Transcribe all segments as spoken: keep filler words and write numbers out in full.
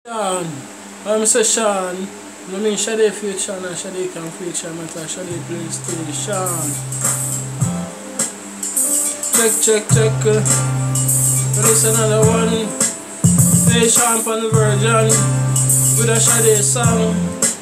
Sean, I'm Mister Sean. I mean Shade feat Sean and Shade can feature matter. Shade please stay Sean. Check, check, check. Uh, this another one. Hey Sean on the Virgin with a Shade song.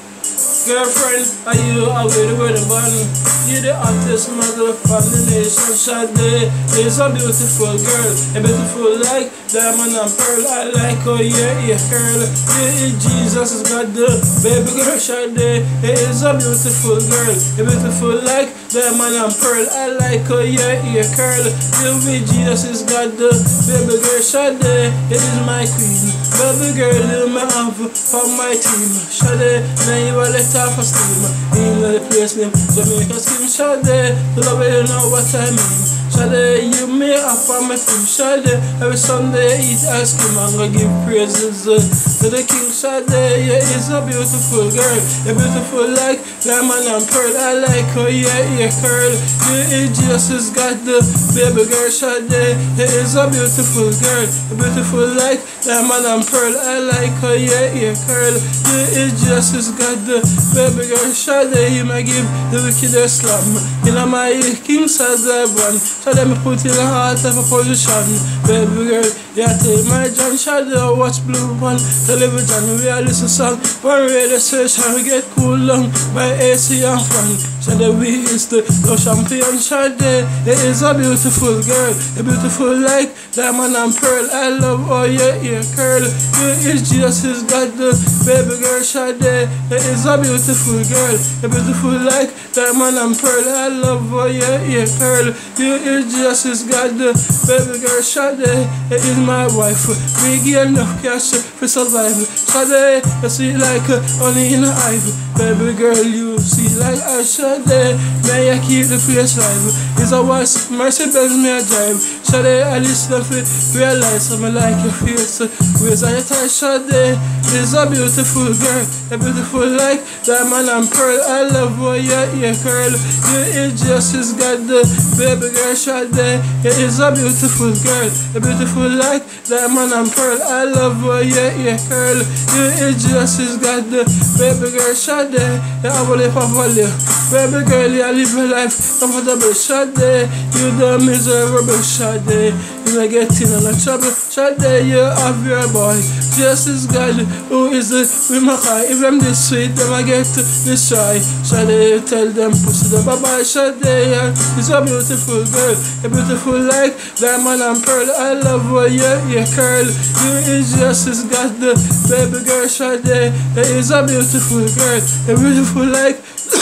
Girlfriend, are you out with the wedding band? You the hottest mother from the nation. Shade is a beautiful girl, a beautiful like diamond and pearl. I like her, yeah, yeah, girl. Yeah, yeah, Jesus has got the baby girl. Shade is a beautiful girl, a beautiful like diamond and pearl. I like her, yeah, yeah, girl. Yeah, with Jesus has got the baby girl. Shade is my queen, baby girl, you my have for my team. Shade, now you are let off a steam. In the place name Jamaica Skim. Shade, the love you know what I mean. Shade, you may up on my team. Shade, every Sunday eat ice cream and go give praises uh, to the king. Shade, yeah, is a beautiful girl, a beautiful like diamond and pearl. I like her, yeah, yeah, girl. Yeah, Jesus has got the baby girl. Shade, yeah, is a beautiful girl, a beautiful like diamond and pearl. I like her, yeah, yeah, girl. Yeah, Jesus has got the baby girl. Shade, he may give the wicked a slam. In a my king says I one. Shade, me put in the heart of a position. Baby girl, yeah, take my John. Shade, I watch Blue One television. We are listen song. One radio station, we get cool long by A C and fan. Shade, we is the no champion. Shade, it is a beautiful girl, a beautiful like diamond and pearl. I love her, yeah, yeah, girl. Yeah, it's Jesus has got the baby girl. Shade, it is a beautiful girl, a beautiful like diamond and pearl. I love her, yeah, yeah, girl. Yeah, it's Jesus has got the baby girl. Shade, it is my wife. We get enough cash for survival. Shade, you see like uh, only in the ivy. Baby girl, you see like I Shade. May I keep the place live. It's a was Mercedes me a drive. Shade, I listen to realize I'm like your face. Where's I tie Shade? Is a beautiful girl, a beautiful like diamond and pearl. I love her, yeah, yeah, girl. Yeah, it just has got the baby girl. Shade, yeah, is a beautiful girl, a beautiful like diamond and pearl. I love her, yeah, yeah, girl. Yeah, it just has got the baby girl. Shade, yeah, I will live a value. Baby girl, you live your life comfortable. Shade, you the miserable. Shade, you may get in a trouble. Shade, you have your boy. Just as God who is the with my eye. If I'm this sweet, then I get to destroy. Shade, tell them pussy the bye-bye. Shade, yeah, is a beautiful girl, a beautiful like diamond and pearl. I love her, yeah, yeah, girl. You is just as got the baby girl. Shade, yeah, is a beautiful girl, a beautiful like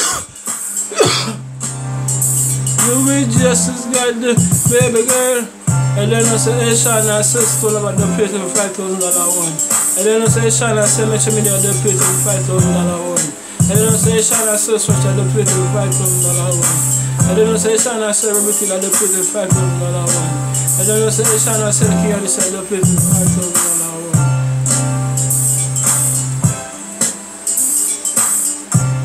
you will just as got the baby girl. And then I say, hey, Sean, I said, stole about the plate of five thousand dollars one. And then I say, Sean, I said, make sure me the plate of five thousand dollars one. And then I say, Sean, I said, switch at the plate of five thousand dollars one. And then I say, Sean, I said, everything at the plate of five thousand dollars one. And then I say, Sean, I said, King, I said, the plate of five thousand dollars.